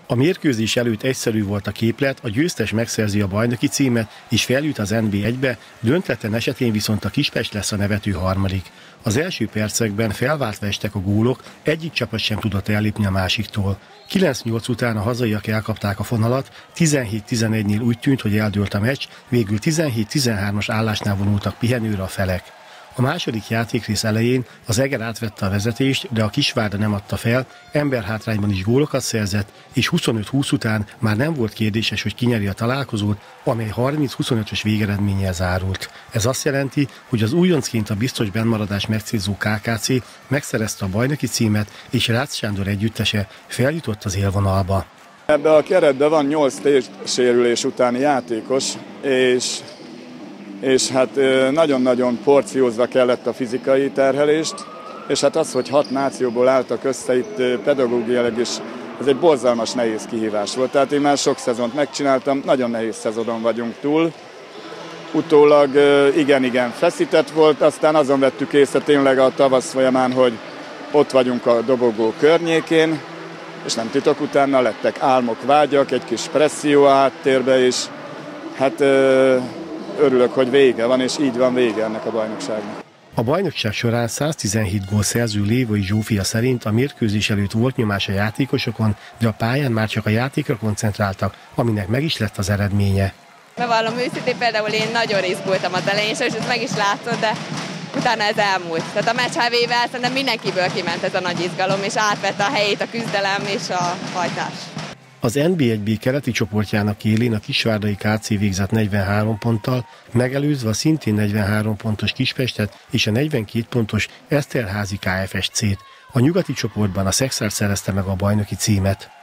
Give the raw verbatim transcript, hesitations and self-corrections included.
A mérkőzés előtt egyszerű volt a képlet, a győztes megszerzi a bajnoki címet és feljut az en bé egybe, döntetlen esetén viszont a Kispest lesz a nevető harmadik. Az első percekben felváltva estek a gólok, egyik csapat sem tudott ellépni a másiktól. kilenc nyolc után a hazaiak elkapták a fonalat, tizenhét tizenegynél úgy tűnt, hogy eldőlt a meccs, végül tizenhét tizenhármas állásnál vonultak pihenőre a felek. A második játékrész elején az Eger átvette a vezetést, de a Kisvárda nem adta fel, emberhátrányban is gólokat szerzett, és huszonöt húsz után már nem volt kérdéses, hogy kinyeri a találkozót, amely harminc huszonötös végeredménnyel zárult. Ez azt jelenti, hogy az újoncként a biztos bennmaradás megcélzó ká ká cé megszerezte a bajnoki címet, és Rácz Sándor együttese feljutott az élvonalba. Ebben a keretben van nyolc sérülés utáni játékos, és és hát nagyon-nagyon porciózva kellett a fizikai terhelést, és hát az, hogy hat nációból álltak össze itt pedagógiailag is, ez egy borzalmas nehéz kihívás volt. Tehát én már sok szezont megcsináltam, nagyon nehéz szezonon vagyunk túl. Utólag igen-igen feszített volt, aztán azon vettük észre tényleg a tavasz folyamán, hogy ott vagyunk a dobogó környékén, és nem titok, utána lettek álmok, vágyak, egy kis presszió a háttérbe, és hát örülök, hogy vége van, és így van vége ennek a bajnokságnak. A bajnokság során száztizenhét gól szerző Lévai Zsófia szerint a mérkőzés előtt volt nyomás a játékosokon, de a pályán már csak a játékra koncentráltak, aminek meg is lett az eredménye. Bevallom őszintén, például én nagyon izgultam az elején, és ez meg is látszott, de utána ez elmúlt. Tehát a meccs hevével szerintem mindenkiből kiment ez a nagy izgalom, és átvette a helyét a küzdelem és a hajtás. Az en bé egy bé keleti csoportjának élén a kisvárdai ká cé végzett negyvenhárom ponttal, megelőzve a szintén negyvenhárom pontos Kispestet és a negyvenkét pontos Eszterházi ká ef es cét. A nyugati csoportban a Szexárd szerezte meg a bajnoki címet.